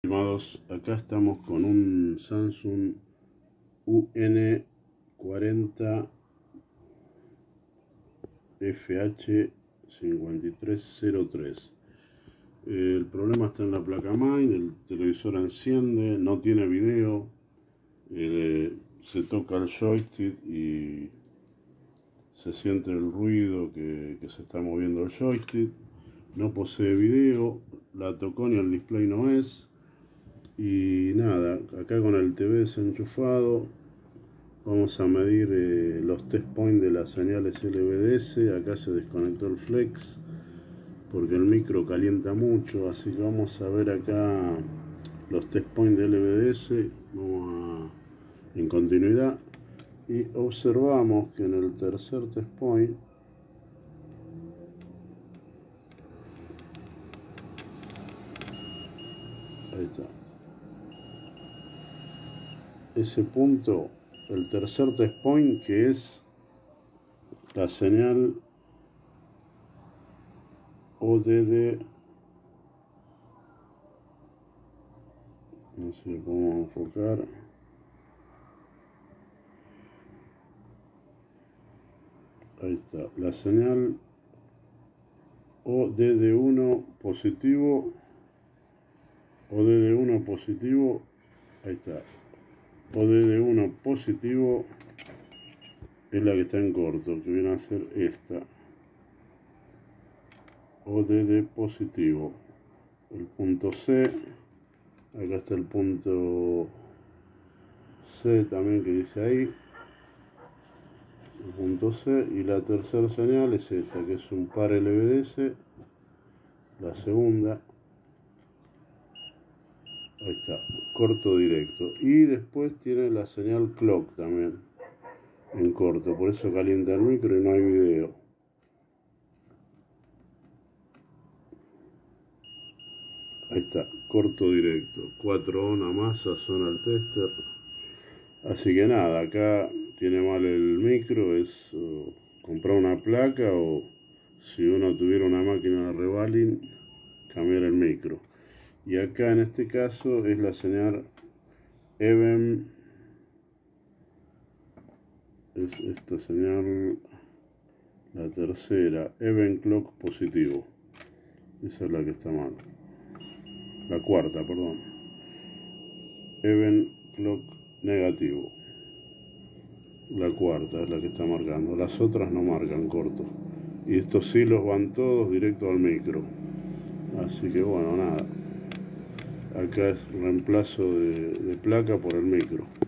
Estimados, acá estamos con un Samsung UN40 FH5303. El problema está en la placa main, el televisor enciende, no tiene video, se toca el joystick y se siente el ruido que se está moviendo el joystick. No posee video, la tocó y el display no es. Y nada, acá con el TV desenchufado vamos a medir los test points de las señales LVDS. Acá se desconectó el flex porque el micro calienta mucho, así que vamos a ver acá los test points de LVDS. Vamos en continuidad y observamos que en el tercer test point ahí está. Ese punto, el tercer test point, que es la señal ODD, no sé cómo enfocar, ahí está, la señal ODD1 positivo, ODD1 positivo, ahí está. ODD1 positivo es la que está en corto, que viene a ser esta. ODD positivo. El punto C, acá está el punto C también que dice ahí. El punto C, y la tercera señal es esta, que es un par LVDS. La segunda. Ahí está, corto directo. Y después tiene la señal clock también en corto, por eso calienta el micro y no hay video. Ahí está, corto directo. 4 ohms masa suena el tester. Así que nada, acá tiene mal el micro, es comprar una placa o si uno tuviera una máquina de revaling, cambiar el micro. Y acá en este caso es la señal Even, es esta señal, la tercera, Even Clock positivo. Esa es la que está mal. La cuarta, perdón. Even Clock negativo. La cuarta es la que está marcando. Las otras no marcan corto. Y estos hilos van todos directo al micro. Así que bueno, nada. Acá es reemplazo de placa por el micro.